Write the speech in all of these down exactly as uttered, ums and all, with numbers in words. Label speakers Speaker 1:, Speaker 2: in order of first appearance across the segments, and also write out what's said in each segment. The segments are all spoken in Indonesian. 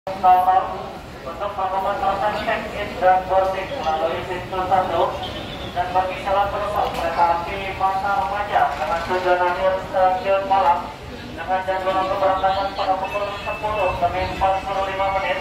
Speaker 1: Untuk pengumuman check-in dan boarding melalui pintu satu, dan bagi calon penumpang kereta api Masa Remaja dengan tujuan akhir stasiun Malang dengan jadwal keberangkatan pada pukul sepuluh lebih empat puluh lima menit.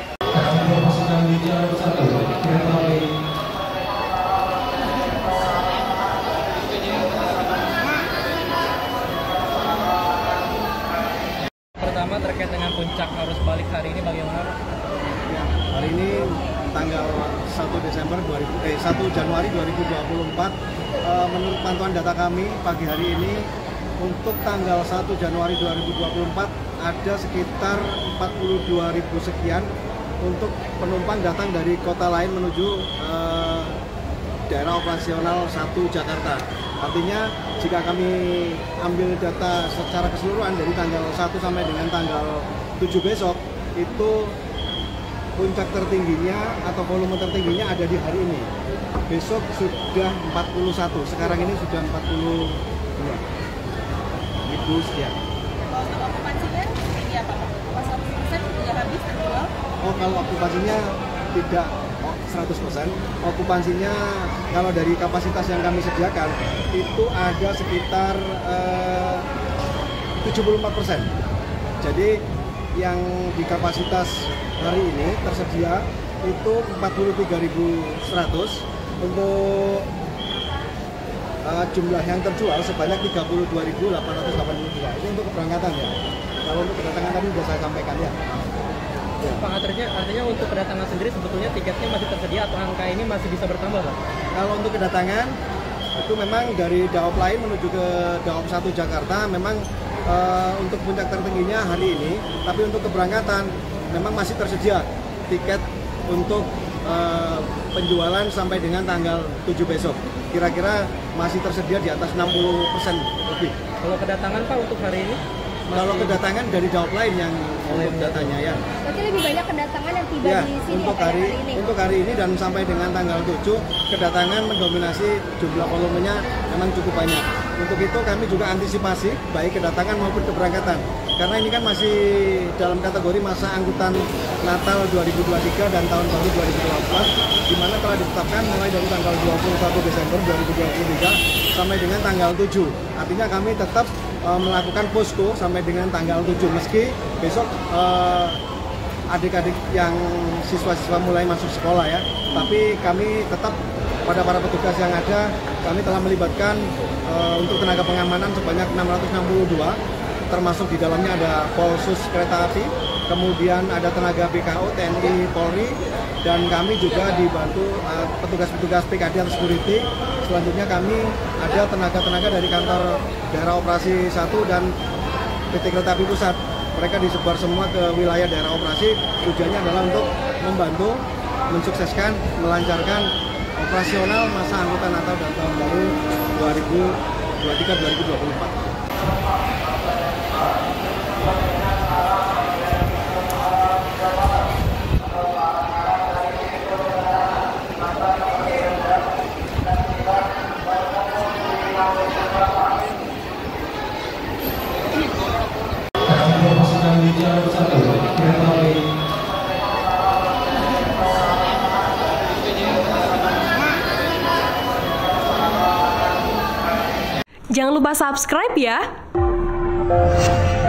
Speaker 2: Pertama terkait dengan puncak arus balik hari ini bagaimana?
Speaker 3: Ya, hari ini tanggal satu Desember dua ribu eh satu Januari dua ribu dua puluh empat, eh, menurut pantauan data kami pagi hari ini untuk tanggal satu Januari dua ribu dua puluh empat ada sekitar empat puluh dua ribu sekian untuk penumpang datang dari kota lain menuju eh, daerah operasional satu Jakarta. Artinya jika kami ambil data secara keseluruhan dari tanggal satu sampai dengan tanggal tujuh besok, itu puncak tertingginya atau volume tertingginya ada di hari ini. Besok sudah empat puluh satu, sekarang ini sudah empat puluh dua ribu sekian.
Speaker 4: Untuk okupansinya seperti apa Pak? Pas seratus persen sudah habis terjual?
Speaker 3: Oh, kalau okupansinya tidak seratus persen, okupansinya kalau dari kapasitas yang kami sediakan itu ada sekitar eh, tujuh puluh empat persen. Jadi yang di kapasitas hari ini tersedia itu empat puluh tiga ribu seratus, untuk uh, jumlah yang terjual sebanyak tiga puluh dua ribu delapan ratus delapan puluh dua. Ini untuk keberangkatan ya. Kalau untuk kedatangan tadi sudah saya sampaikan ya.
Speaker 2: Ya. Pak, artinya, artinya untuk kedatangan sendiri sebetulnya tiketnya masih tersedia atau angka ini masih bisa bertambah Pak?
Speaker 3: Kalau untuk kedatangan itu memang dari Daop lain menuju ke Daop satu Jakarta memang uh, untuk puncak tertingginya hari ini, tapi untuk keberangkatan memang masih tersedia tiket untuk uh, penjualan sampai dengan tanggal tujuh besok. Kira-kira masih tersedia di atas enam puluh persen lebih.
Speaker 2: Kalau kedatangan Pak untuk hari ini? Masih...
Speaker 3: Kalau kedatangan dari Daop lain yang untuk datanya ya.
Speaker 4: Berarti lebih banyak kedatangan yang tiba
Speaker 3: Ya,
Speaker 4: di sini
Speaker 3: untuk
Speaker 4: ya,
Speaker 3: hari,
Speaker 4: hari ini?
Speaker 3: untuk hari ini dan sampai dengan tanggal tujuh, kedatangan mendominasi, jumlah volumenya memang cukup banyak. Untuk itu kami juga antisipasi baik kedatangan maupun keberangkatan. Karena ini kan masih dalam kategori masa angkutan Natal dua ribu dua puluh tiga dan Tahun Baru dua ribu dua puluh empat, di mana telah ditetapkan mulai dari tanggal dua puluh satu Desember dua ribu dua puluh tiga sampai dengan tanggal tujuh. Artinya kami tetap uh, melakukan posko sampai dengan tanggal tujuh, meski besok uh, adik-adik yang siswa-siswa mulai masuk sekolah ya, tapi kami tetap pada para petugas yang ada, kami telah melibatkan uh, untuk tenaga pengamanan sebanyak enam ratus enam puluh dua, termasuk di dalamnya ada Polsus Kereta Api, kemudian ada tenaga B K O, T N I, Polri, dan kami juga dibantu uh, petugas-petugas P K D atau security. Selanjutnya kami ada tenaga-tenaga dari kantor daerah operasi satu dan P T Kereta Api Pusat. Mereka disebar semua ke wilayah daerah operasi. Tujuannya adalah untuk membantu mensukseskan, melancarkan operasional masa angkutan Natal dan Tahun Baru dua ribu dua puluh tiga dua ribu dua puluh empat.
Speaker 5: Jangan lupa subscribe ya.